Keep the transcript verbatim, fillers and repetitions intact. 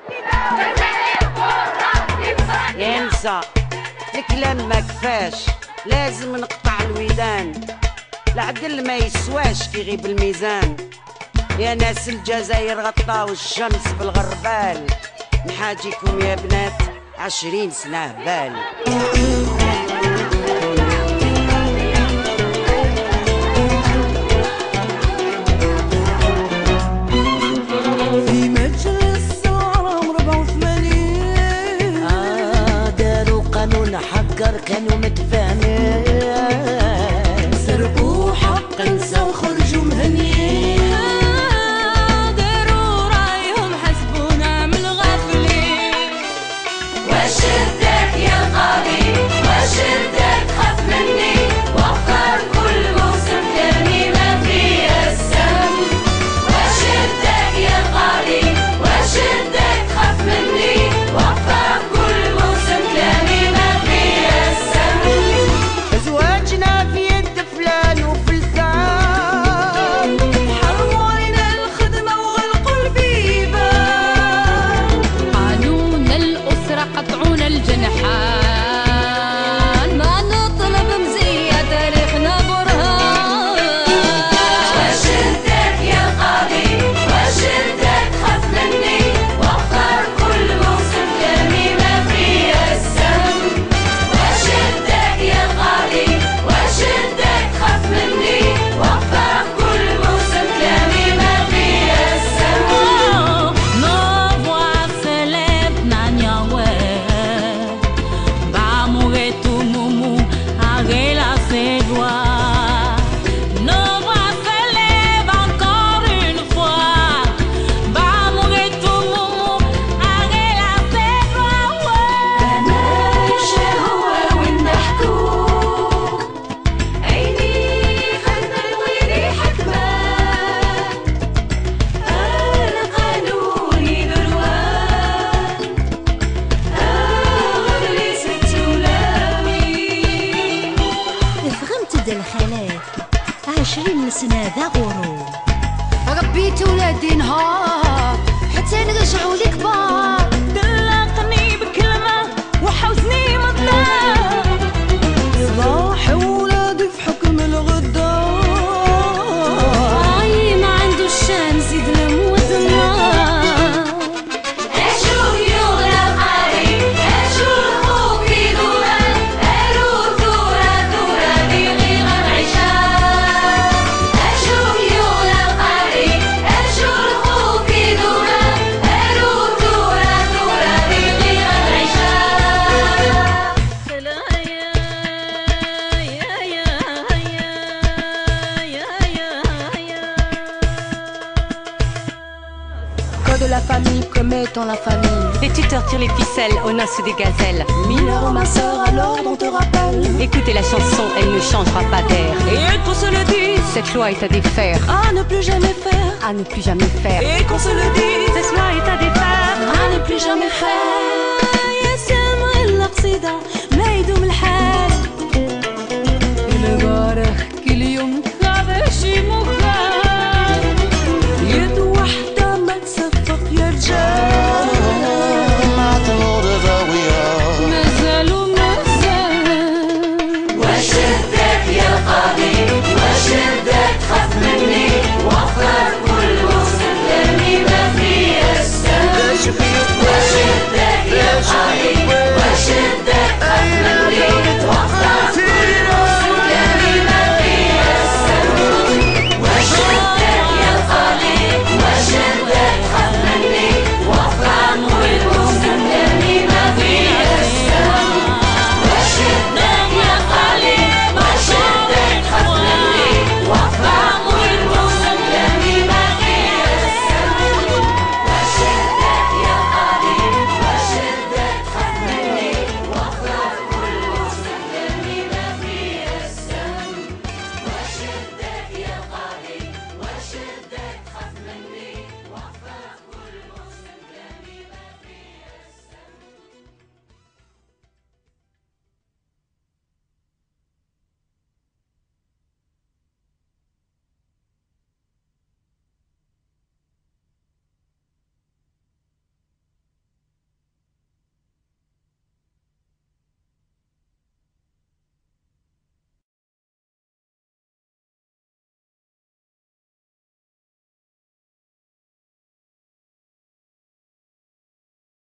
ينسى الكلام ما كفاش، لازم نقطع الودان، العدل ما يسواش كي يغيب الميزان. يا ناس الجزائر غطاو الشمس بالغربال، نحاجيكم يا بنات عشرين سنة هبال. في مجلس العرام ربعة وثمانين آه داروا قانون حقر كانوا متفاهمين، سرقوا حق نساء وخرجوا مهنيين. عشرين سنة ذا غرور، ربيت ولادي نهار حتى نرجعوا لي كبار. دلقني بكلمة وحوزني مظلام، صلاح ولادي في حكم الغدار. عي ما عنده الشان زيد لموت النار. اشوف يغلى قاري اشوف خوكي دورة اروح دورة دورة في غير العشاء. De la famille, commettons la famille. Les tuteurs tirent les ficelles aux noces des gazelles. Mineur, ma sœur, alors on te rappelle. Écoutez la chanson, elle ne changera pas d'air. Et qu'on se le dise, cette loi est à défaire. À ne plus jamais faire. À ne plus jamais faire. Et qu'on se le dise, cette loi est à défaire. À ne plus jamais faire. يا سامع القصيدة ما يدوم